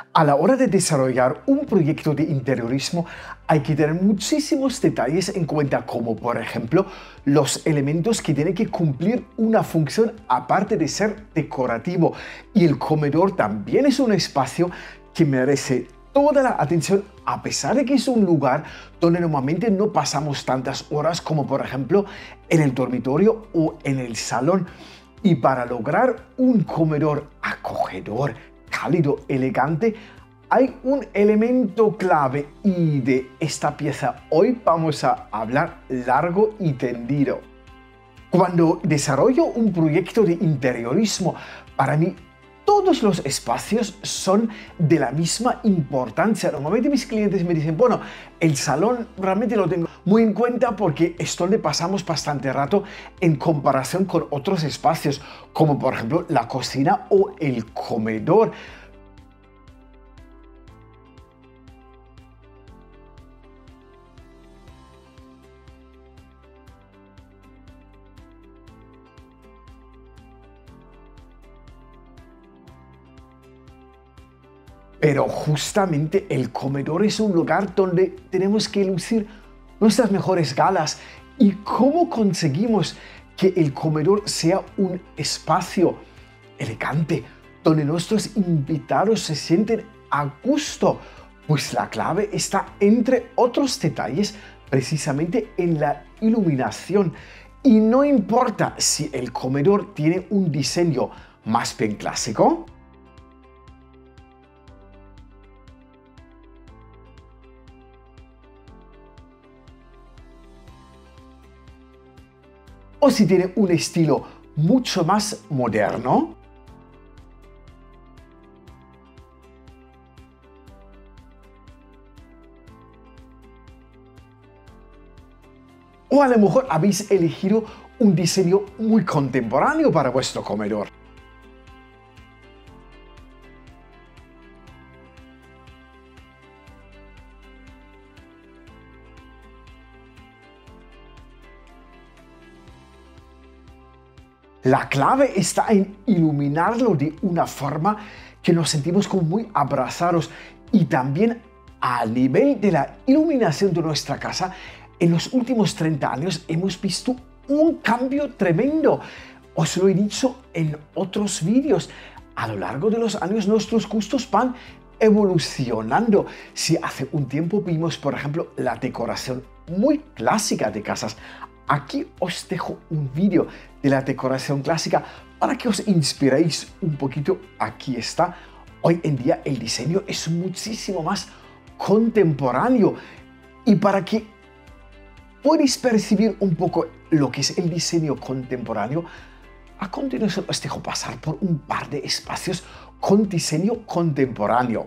A la hora de desarrollar un proyecto de interiorismo hay que tener muchísimos detalles en cuenta, como por ejemplo los elementos que tienen que cumplir una función aparte de ser decorativo. Y el comedor también es un espacio que merece toda la atención, a pesar de que es un lugar donde normalmente no pasamos tantas horas como por ejemplo en el dormitorio o en el salón. Y para lograr un comedor acogedor, cálido, elegante, hay un elemento clave y de esta pieza hoy vamos a hablar largo y tendido. Cuando desarrollo un proyecto de interiorismo, para mí todos los espacios son de la misma importancia. Normalmente mis clientes me dicen, bueno, el salón realmente lo tengo muy en cuenta porque es donde pasamos bastante rato en comparación con otros espacios, como por ejemplo la cocina o el comedor. Pero justamente el comedor es un lugar donde tenemos que lucir nuestras mejores galas. ¿Y cómo conseguimos que el comedor sea un espacio elegante, donde nuestros invitados se sienten a gusto? Pues la clave está, entre otros detalles, precisamente en la iluminación. Y no importa si el comedor tiene un diseño más bien clásico, o si tiene un estilo mucho más moderno, o a lo mejor habéis elegido un diseño muy contemporáneo para vuestro comedor. La clave está en iluminarlo de una forma que nos sentimos como muy abrazados, y también a nivel de la iluminación de nuestra casa. En los últimos 30 años hemos visto un cambio tremendo. Os lo he dicho en otros vídeos. A lo largo de los años nuestros gustos van evolucionando. Si hace un tiempo vimos, por ejemplo, la decoración muy clásica de casas, aquí os dejo un vídeo de la decoración clásica para que os inspiréis un poquito. Aquí está. Hoy en día el diseño es muchísimo más contemporáneo, y para que podáis percibir un poco lo que es el diseño contemporáneo, a continuación os dejo pasar por un par de espacios con diseño contemporáneo.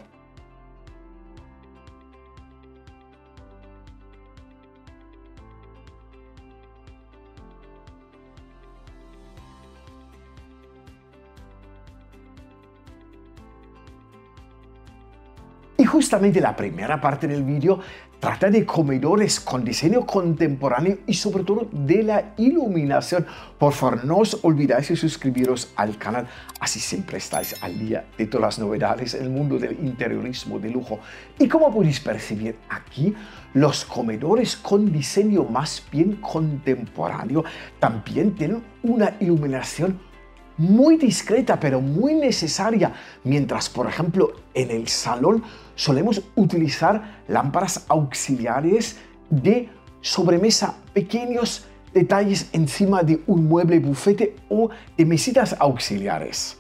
Y justamente la primera parte del vídeo trata de comedores con diseño contemporáneo y sobre todo de la iluminación. Por favor, no os olvidéis de suscribiros al canal, así siempre estáis al día de todas las novedades en el mundo del interiorismo de lujo. Y como podéis percibir aquí, los comedores con diseño más bien contemporáneo también tienen una iluminación muy discreta pero muy necesaria, mientras por ejemplo en el salón solemos utilizar lámparas auxiliares de sobremesa, pequeños detalles encima de un mueble bufete o de mesitas auxiliares.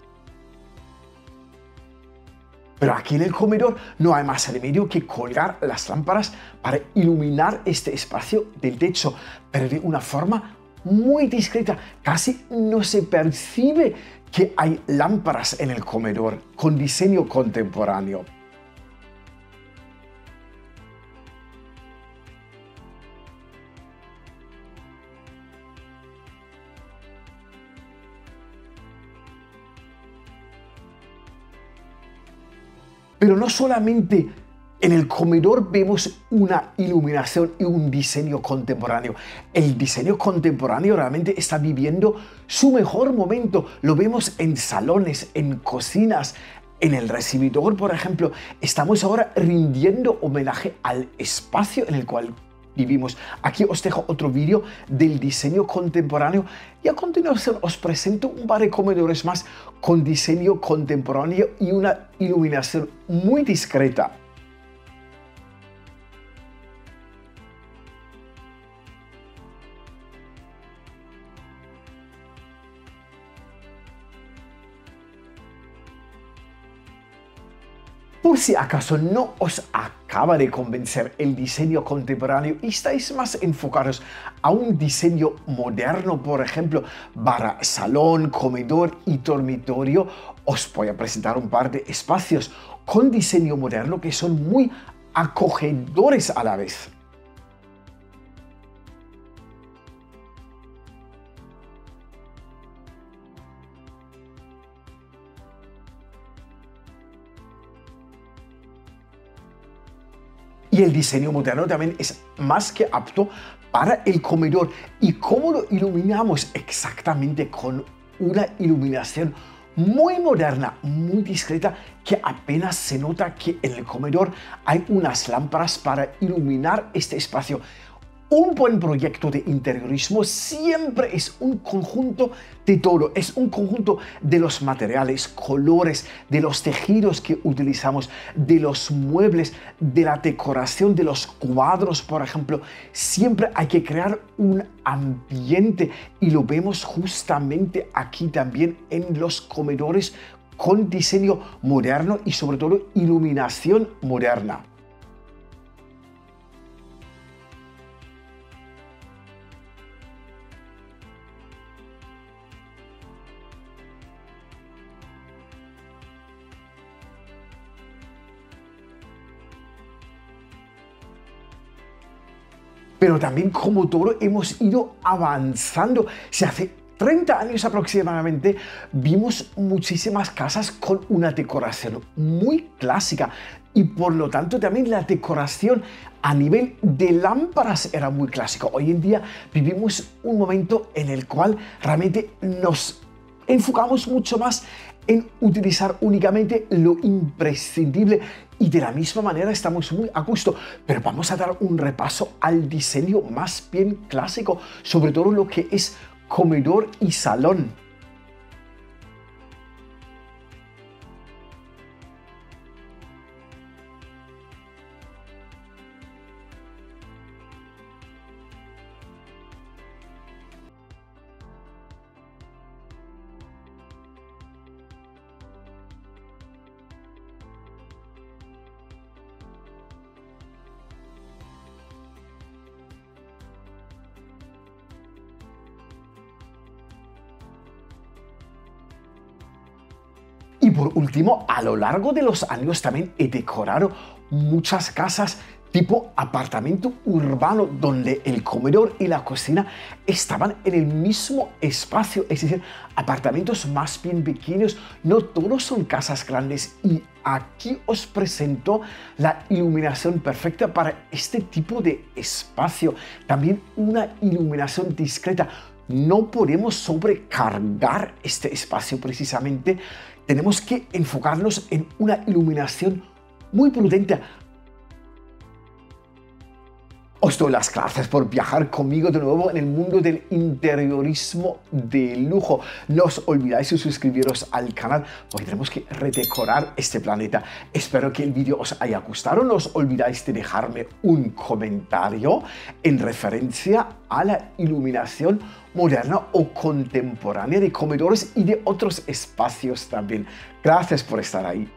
Pero aquí en el comedor no hay más remedio que colgar las lámparas para iluminar este espacio del techo, pero de una forma muy discreta. Casi no se percibe que hay lámparas en el comedor con diseño contemporáneo. Pero no solamente en el comedor vemos una iluminación y un diseño contemporáneo. El diseño contemporáneo realmente está viviendo su mejor momento. Lo vemos en salones, en cocinas, En el recibidor, por ejemplo, estamos ahora rindiendo homenaje al espacio en el cual vivimos. Aquí os dejo otro vídeo del diseño contemporáneo y a continuación os presento un par de comedores más con diseño contemporáneo y una iluminación muy discreta. Por si acaso no os acaba de convencer el diseño contemporáneo y estáis más enfocados a un diseño moderno, por ejemplo, para salón, comedor y dormitorio, os voy a presentar un par de espacios con diseño moderno que son muy acogedores a la vez. Y el diseño moderno también es más que apto para el comedor. ¿Y cómo lo iluminamos? Exactamente con una iluminación muy moderna, muy discreta, que apenas se nota que en el comedor hay unas lámparas para iluminar este espacio. Un buen proyecto de interiorismo siempre es un conjunto de todo, es un conjunto de los materiales, colores, de los tejidos que utilizamos, de los muebles, de la decoración, de los cuadros, por ejemplo. Siempre hay que crear un ambiente y lo vemos justamente aquí también en los comedores con diseño moderno y sobre todo iluminación moderna. Pero también como todo hemos ido avanzando. Si hace 30 años aproximadamente vimos muchísimas casas con una decoración muy clásica y por lo tanto también la decoración a nivel de lámparas era muy clásica. Hoy en día vivimos un momento en el cual realmente nos enfocamos mucho más en utilizar únicamente lo imprescindible y de la misma manera estamos muy a gusto. Pero vamos a dar un repaso al diseño más bien clásico, sobre todo lo que es comedor y salón. Y por último, a lo largo de los años también he decorado muchas casas tipo apartamento urbano donde el comedor y la cocina estaban en el mismo espacio, es decir, apartamentos más bien pequeños, no todos son casas grandes y aquí os presento la iluminación perfecta para este tipo de espacio, también una iluminación discreta. No podemos sobrecargar este espacio precisamente, tenemos que enfocarnos en una iluminación muy prudente. Os doy las gracias por viajar conmigo de nuevo en el mundo del interiorismo de lujo. No os olvidáis de suscribiros al canal porque tenemos que redecorar este planeta. Espero que el vídeo os haya gustado. No os olvidáis de dejarme un comentario en referencia a la iluminación moderna o contemporánea de comedores y de otros espacios también. Gracias por estar ahí.